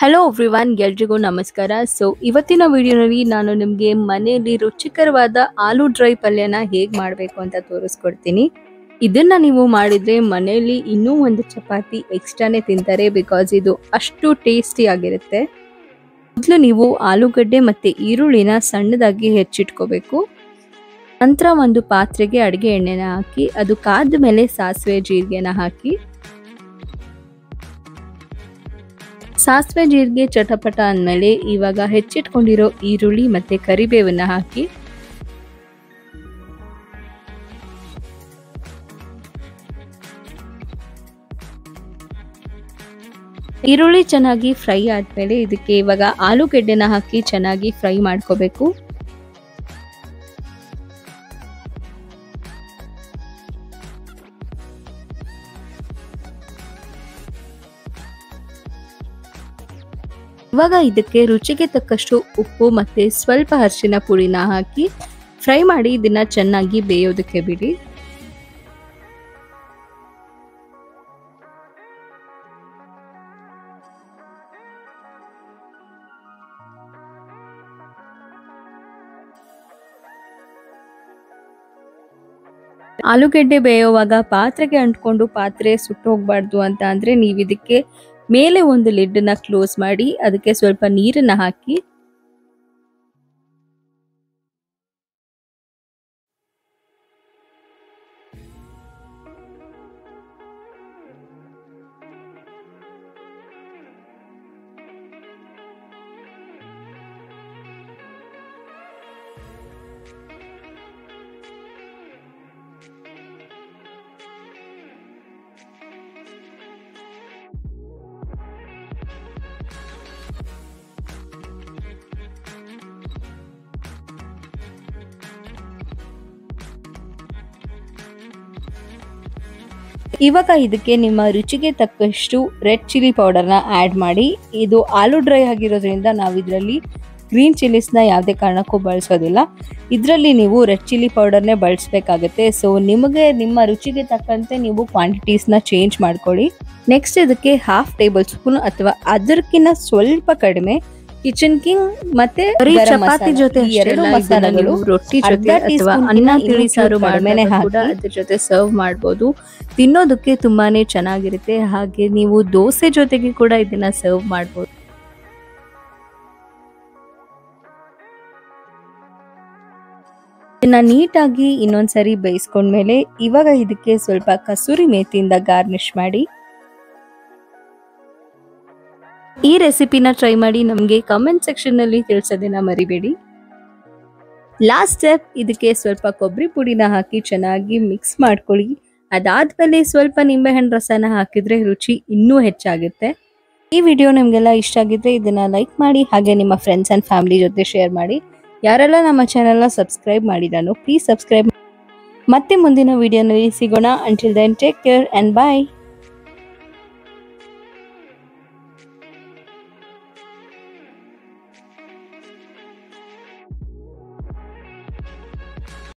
Hello everyone, ಎಲ್ರಿಗೂ ನಮಸ್ಕಾರ. ಇವತ್ತಿನ ವಿಡಿಯೋನಲ್ಲಿ ನಾನು ನಿಮಗೆ ಮನೆಯಲ್ಲಿ ರುಚಿಕರವಾದ ಆಲೂ ಡ್ರೈ ಪಲ್ಯನ ಹೇಗೆ ಮಾಡಬೇಕು ಅಂತ ತೋರಿಸ್ಕೊಡ್ತೀನಿ. ಇದನ್ನ ನೀವು ಮಾಡಿದ್ರೆ ಮನೆಯಲ್ಲಿ ಇನ್ನೂ ಒಂದು ಚಪಾತಿ ಎಕ್ಸ್ಟ್ರಾನೇ ತಿಂತಾರೆ, ಬಿಕಾಸ್ ಇದು ಅಷ್ಟು ಟೇಸ್ಟಿ ಆಗಿರುತ್ತೆ. ಮೊದಲು ನೀವು ಆಲೂಗಡ್ಡೆ ಮತ್ತೆ ಈರುಳ್ಳಿನ ಸಣ್ಣದಾಗಿ ಹೆಚ್ಚಿಟ್ಕೋಬೇಕು. ನಂತರ ಒಂದು ಪಾತ್ರೆಗೆ ಅಡುಗೆ ಎಣ್ಣೆನ ಹಾಕಿ ಅದು ಕಾದ ಮೇಲೆ ಸಾಸಿವೆ ಜೀರಿಗೆನ ಹಾಕಿ ಸಾಸಿವೆ ಜೀರಿಗೆ ಚಟಪಟ ಅಂದಮೇಲೆ ಇವಾಗ ಹೆಚ್ಚಿಟ್ಕೊಂಡಿರೋ ಈರುಳ್ಳಿ ಮತ್ತೆ ಕರಿಬೇವನ್ನ ಹಾಕಿ ಈರುಳ್ಳಿ ಚೆನ್ನಾಗಿ ಫ್ರೈ ಆದ್ಮೇಲೆ ಇದಕ್ಕೆ ಇವಾಗ ಆಲೂಗೆಡ್ಡೆನ ಹಾಕಿ ಚೆನ್ನಾಗಿ ಫ್ರೈ ಮಾಡ್ಕೋಬೇಕು. ಇವಾಗ ಇದಕ್ಕೆ ರುಚಿಗೆ ತಕ್ಕಷ್ಟು ಉಪ್ಪು ಮತ್ತೆ ಸ್ವಲ್ಪ ಅರಿಶಿನ ಪುಡಿನ ಹಾಕಿ ಫ್ರೈ ಮಾಡಿ ಇದನ್ನ ಚೆನ್ನಾಗಿ ಬೇಯೋದಕ್ಕೆ ಬಿಡಿ. ಆಲೂಗೆಡ್ಡೆ ಬೇಯುವಾಗ ಪಾತ್ರೆಗೆ ಅಂಟ್ಕೊಂಡು ಪಾತ್ರೆ ಸುಟ್ಟು ಹೋಗ್ಬಾರ್ದು ಅಂತ ಅಂದ್ರೆ ನೀವು ಇದಕ್ಕೆ ಮೇಲೆ ಒಂದು ಲಿಡ್ ನ ಕ್ಲೋಸ್ ಮಾಡಿ ಅದಕ್ಕೆ ಸ್ವಲ್ಪ ನೀರನ್ನ ಹಾಕಿ ಇವಾಗ ಇದಕ್ಕೆ ನಿಮ್ಮ ರುಚಿಗೆ ತಕ್ಕಷ್ಟು ರೆಡ್ ಚಿಲ್ಲಿ ಪೌಡರ್ನ ಆ್ಯಡ್ ಮಾಡಿ. ಇದು ಆಲೂ ಡ್ರೈ ಆಗಿರೋದ್ರಿಂದ ನಾವು ಇದರಲ್ಲಿ ಗ್ರೀನ್ ಚಿಲ್ಲೀಸ್ನ ಯಾವುದೇ ಕಾರಣಕ್ಕೂ ಬಳಸೋದಿಲ್ಲ. ಇದರಲ್ಲಿ ನೀವು ರೆಡ್ ಚಿಲ್ಲಿ ಪೌಡರ್ನೇ ಬಳಸಬೇಕಾಗುತ್ತೆ. ನಿಮಗೆ ನಿಮ್ಮ ರುಚಿಗೆ ತಕ್ಕಂತೆ ನೀವು ಕ್ವಾಂಟಿಟೀಸ್ನ ಚೇಂಜ್ ಮಾಡ್ಕೊಳ್ಳಿ. ನೆಕ್ಸ್ಟ್ ಇದಕ್ಕೆ 1/2 ಟೇಬಲ್ ಸ್ಪೂನ್ ಅಥವಾ ಅದಕ್ಕಿಂತ ಸ್ವಲ್ಪ ಕಡಿಮೆ ಕಿಚನ್ ಕಿಂಗ್ ಮತ್ತೆ ಚಪಾತಿ ಜೊತೆ ಎರಡು ಮಸಾಲೆಗಳು ರೊಟ್ಟಿ ಜೊತೆ ಅಥವಾ ಅನ್ನ ತಿಳಿ ಸಾರು ಮಾಡಿದ್ರೆ ಕೂಡ ಅದ್ರ ಜೊತೆ ಸರ್ವ್ ಮಾಡಬಹುದು. ತಿನ್ನೋದಕ್ಕೆ ತುಂಬಾನೇ ಚೆನ್ನಾಗಿರುತ್ತೆ. ಹಾಗೆ ನೀವು ದೋಸೆ ಜೊತೆಗೆ ಕೂಡ ಇದನ್ನ ಸರ್ವ್ ಮಾಡಬಹುದು. ಇದನ್ನ ನೀಟಾಗಿ ಇನ್ನೊಂದ್ಸರಿ ಬೇಯಿಸ್ಕೊಂಡ್ಮೇಲೆ ಇವಾಗ ಇದಕ್ಕೆ ಸ್ವಲ್ಪ ಕಸೂರಿ ಮೇಥಿಯಿಂದ ಗಾರ್ನಿಶ್ ಮಾಡಿ. ಈ ರೆಸಿಪಿನ ಟ್ರೈ ಮಾಡಿ ನಮಗೆ ಕಮೆಂಟ್ ಸೆಕ್ಷನ್ ನಲ್ಲಿ ತಿಳಿಸೋದನ್ನ ಮರಿಬೇಡಿ. ಲಾಸ್ಟ್ ಸ್ಟೆಪ್, ಇದಕ್ಕೆ ಸ್ವಲ್ಪ ಕೊಬ್ಬರಿ ಪುಡಿನ ಹಾಕಿ ಚೆನ್ನಾಗಿ ಮಿಕ್ಸ್ ಮಾಡ್ಕೊಳ್ಳಿ. ಅದಾದ್ಮೇಲೆ ಸ್ವಲ್ಪ ನಿಂಬೆಹಣ್ಣು ರಸನ ಹಾಕಿದ್ರೆ ರುಚಿ ಇನ್ನೂ ಹೆಚ್ಚಾಗುತ್ತೆ. ಈ ವಿಡಿಯೋ ನಿಮಗೆಲ್ಲ ಇಷ್ಟ ಆಗಿದ್ರೆ ಇದನ್ನ ಲೈಕ್ ಮಾಡಿ, ಹಾಗೆ ನಿಮ್ಮ ಫ್ರೆಂಡ್ಸ್ ಅಂಡ್ ಫ್ಯಾಮಿಲಿ ಜೊತೆ ಶೇರ್ ಮಾಡಿ. ಯಾರೆಲ್ಲ ನಮ್ಮ ಚಾನೆಲ್ನ ಸಬ್ಸ್ಕ್ರೈಬ್ ಮಾಡಿದಾನೋ ಪ್ಲೀಸ್ ಸಬ್ಸ್ಕ್ರೈಬ್. ಮತ್ತೆ ಮುಂದಿನ ವಿಡಿಯೋನಲ್ಲಿ ಸಿಗೋಣ. Until then take care and bye.